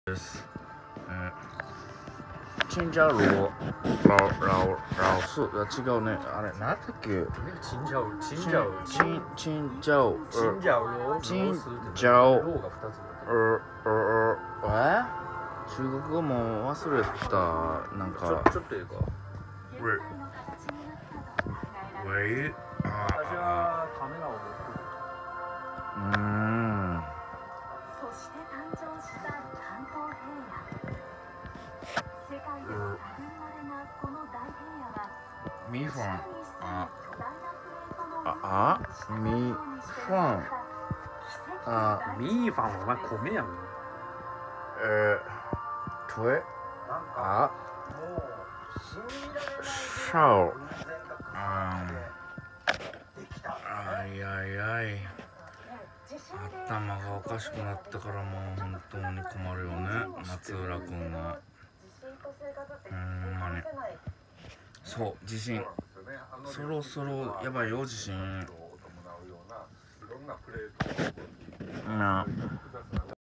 です。チンジャオロラオス。違うね。あれ、なんだっけ。 チンジャオチンジャオ中国語も忘れた。なんかちょっといいか。 喂私はカメラを持ってる。 そして誕生した関東平野。世界でも類いまれなこの大平野はミファンミーファンお前米やん。 シャオ頭がおかしくなったからもう本当に困るよね、松浦君は。ほんまにそう地震そろそろやばいよ地震な。